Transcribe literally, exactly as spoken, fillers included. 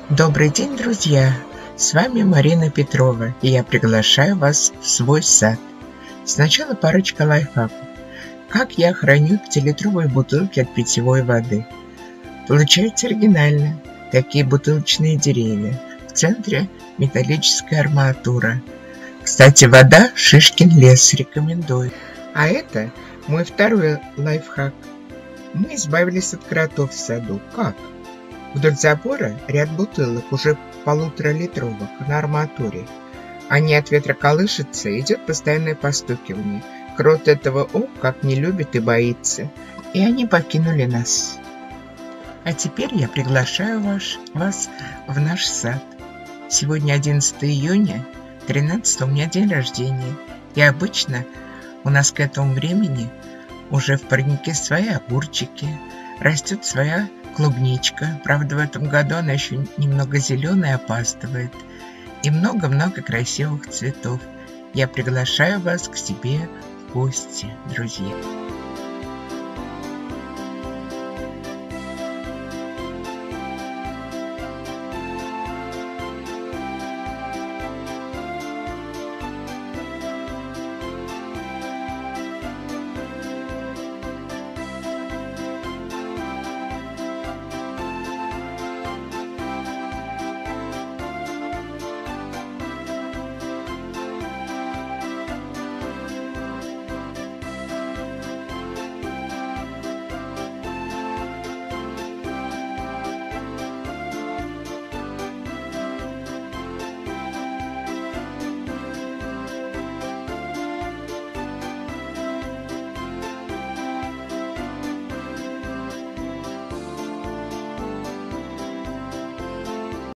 Добрый день, друзья! С вами Марина Петрова, и я приглашаю вас в свой сад. Сначала парочка лайфхаков. Как я храню пятилитровые бутылки от питьевой воды. Получается оригинально. Такие бутылочные деревья. В центре металлическая арматура. Кстати, вода Шишкин лес, рекомендую. А это мой второй лайфхак. Мы избавились от кротов в саду. Как? Вдоль забора ряд бутылок, уже полуторалитровых, на арматуре. Они от ветра колышутся, идет постоянное постукивание. Крот этого о, как не любит и боится. И они покинули нас. А теперь я приглашаю вас, вас в наш сад. Сегодня одиннадцатое июня, тринадцатое у меня день рождения. И обычно у нас к этому времени уже в парнике свои огурчики, растет своя клубничка. Правда, в этом году она еще немного зеленая, опаздывает. И много-много красивых цветов. Я приглашаю вас к себе в гости, друзья.